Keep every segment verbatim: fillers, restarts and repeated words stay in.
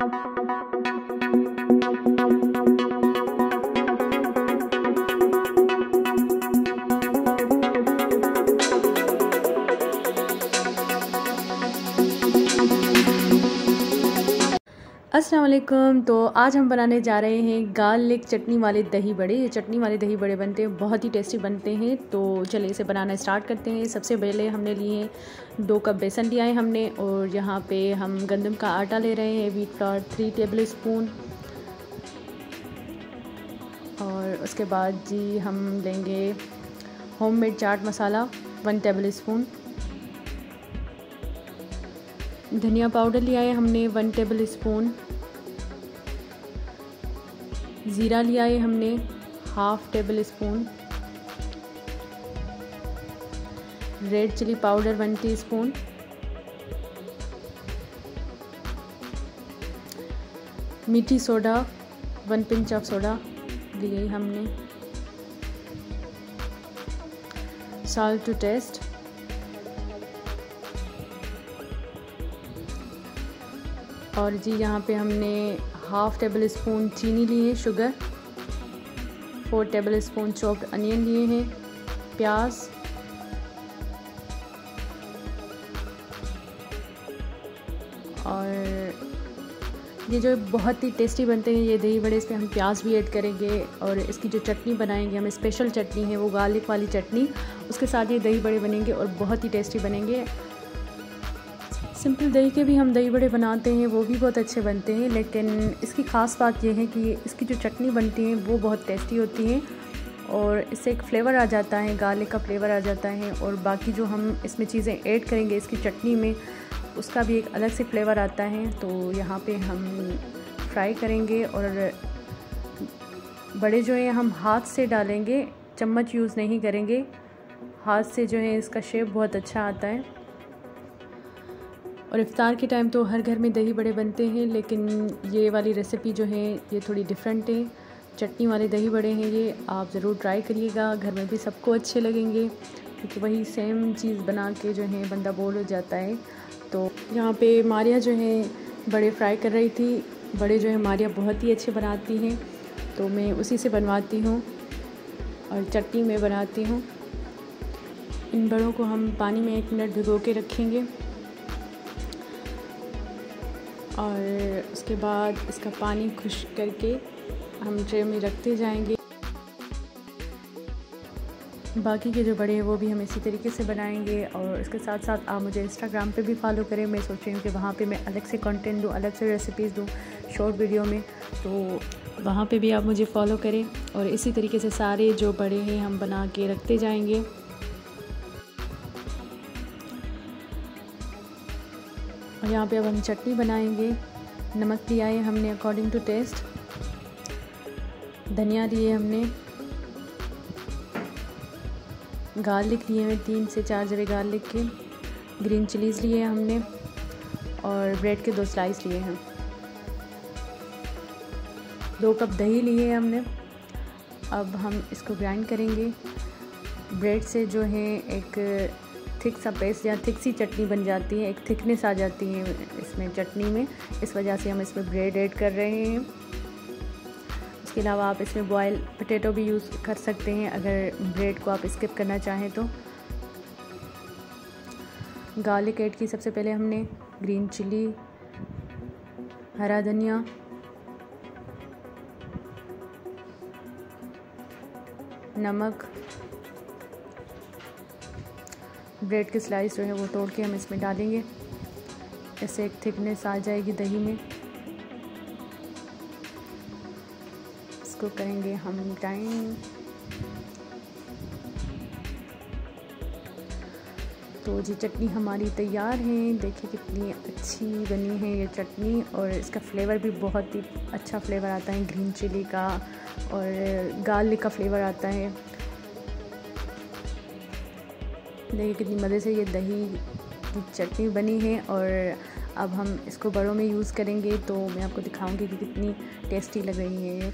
अस्सलाम वालेकुम। तो आज हम बनाने जा रहे हैं गार्लिक चटनी वाले दही बड़े। ये चटनी वाले दही बड़े बनते हैं, बहुत ही टेस्टी बनते हैं। तो चलिए इसे बनाना स्टार्ट करते हैं। सबसे पहले हमने लिए हैं दो कप बेसन लिया है हमने, और यहाँ पे हम गंदम का आटा ले रहे हैं, wheat flour three tablespoon. और उसके बाद जी हम लेंगे homemade chaat masala one tablespoon. धनिया पाउडर लिया है हमने वन टेबल स्पून। ज़ीरा लिया है हमने half tablespoon. Red chili powder one teaspoon. मीठी soda one pinch of soda लिए हमने। Salt to taste. और जी यहाँ पे हमने हाफ़ टेबल स्पून चीनी ली है, sugar. Four tablespoon chopped onion लिए हैं, प्याज। और ये जो बहुत ही टेस्टी बनते हैं ये दही बड़े, इसमें हम प्याज भी ऐड करेंगे। और इसकी जो चटनी बनाएंगे हम, स्पेशल चटनी है वो गार्लिक वाली चटनी, उसके साथ ये दही बड़े बनेंगे और बहुत ही टेस्टी बनेंगे। सिंपल दही के भी हम दही बड़े बनाते हैं, वो भी बहुत अच्छे बनते हैं, लेकिन इसकी ख़ास बात यह है कि इसकी जो चटनी बनती है वो बहुत टेस्टी होती है और इससे एक फ़्लेवर आ जाता है, गार्लिक का फ्लेवर आ जाता है। और बाकी जो हम इसमें चीज़ें ऐड करेंगे इसकी चटनी में, उसका भी एक अलग से फ्लेवर आता है। तो यहाँ पे हम फ्राई करेंगे और बड़े जो हैं हम हाथ से डालेंगे, चम्मच यूज़ नहीं करेंगे। हाथ से जो है इसका शेप बहुत अच्छा आता है। और इफ़्तार के टाइम तो हर घर में दही बड़े बनते हैं, लेकिन ये वाली रेसिपी जो है ये थोड़ी डिफरेंट है। चटनी वाले दही बड़े हैं ये, आप ज़रूर ट्राई करिएगा। घर में भी सबको अच्छे लगेंगे, क्योंकि वही सेम चीज़ बना के जो है बंदा बोर हो जाता है। तो यहाँ पे मारिया जो है बड़े फ्राई कर रही थी। बड़े जो है मारिया बहुत ही अच्छे बनाती हैं, तो मैं उसी से बनवाती हूँ और चटनी में बनाती हूँ। इन बड़ों को हम पानी में एक मिनट भिगो के रखेंगे और उसके बाद इसका पानी खुश्क करके हम ट्रे में रखते जाएंगे। बाकी के जो बड़े हैं वो भी हम इसी तरीके से बनाएंगे। और इसके साथ साथ आप मुझे इंस्टाग्राम पे भी फॉलो करें। मैं सोच रही हूँ कि वहाँ पे मैं अलग से कंटेंट दूँ, अलग से रेसिपीज़ दूँ शॉर्ट वीडियो में, तो वहाँ पे भी आप मुझे फॉलो करें। और इसी तरीके से सारे जो बड़े हैं हम बना के रखते जाएंगे। और यहाँ पे अब हम चटनी बनाएंगे। नमक लिया है हमने अकॉर्डिंग टू टेस्ट। धनिया लिए हमने। गार्लिक लिए हैं तीन से चार जरे गार्लिक के। ग्रीन चिलीज़ लिए हमने और ब्रेड के दो स्लाइस लिए हैं। दो कप दही लिए हैं हमने। अब हम इसको ग्राइंड करेंगे। ब्रेड से जो है एक थिक सा पेस्ट या थिक सी चटनी बन जाती है, एक थिकनेस आ जाती है इसमें चटनी में। इस वजह से हम इसमें ब्रेड ऐड कर रहे हैं। इसके अलावा आप इसमें बॉयल पोटैटो भी यूज़ कर सकते हैं अगर ब्रेड को आप स्किप करना चाहें तो। गार्लिक ऐड की सबसे पहले हमने, ग्रीन चिली, हरा धनिया, नमक, ब्रेड के स्लाइस जो है वो तोड़ के हम इसमें डालेंगे। इससे एक थिकनेस आ जाएगी दही में। इसको करेंगे हम टाइम। तो जी चटनी हमारी तैयार है। देखिए कितनी अच्छी बनी है ये चटनी, और इसका फ्लेवर भी बहुत ही अच्छा फ्लेवर आता है ग्रीन चिली का और गार्लिक का फ्लेवर आता है। देखिए कितनी मज़े से ये दही की चटनी बनी है। और अब हम इसको बड़ों में यूज़ करेंगे, तो मैं आपको दिखाऊंगी कि कितनी टेस्टी लग रही है ये।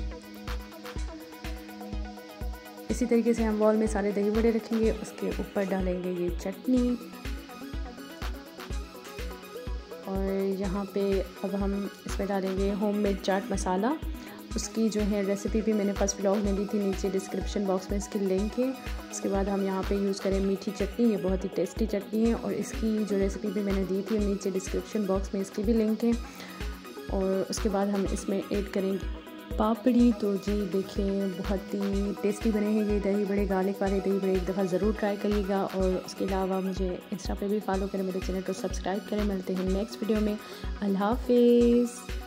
इसी तरीके से हम बॉल में सारे दही बड़े रखेंगे, उसके ऊपर डालेंगे ये चटनी। और यहाँ पे अब हम इसमें डालेंगे होममेड चाट मसाला। उसकी जो है रेसिपी भी मैंने फर्स्ट व्लॉग में दी थी, नीचे डिस्क्रिप्शन बॉक्स में इसकी लिंक है। उसके बाद हम यहाँ पे यूज़ करें मीठी चटनी, ये बहुत ही टेस्टी चटनी है और इसकी जो रेसिपी भी मैंने दी थी नीचे डिस्क्रिप्शन बॉक्स में इसकी भी लिंक है। और उसके बाद हम इसमें ऐड करेंगे पापड़ी। तो जी देखिए बहुत ही टेस्टी बने हैं ये दही बड़े, गार्लिक वाले दही बड़े, एक दफ़ा ज़रूर ट्राई करिएगा। और उसके अलावा मुझे इंस्टा पे भी फॉलो करें, मेरे चैनल को सब्सक्राइब करें। मिलते हैं नेक्स्ट वीडियो में। अल्लाह हाफिज़।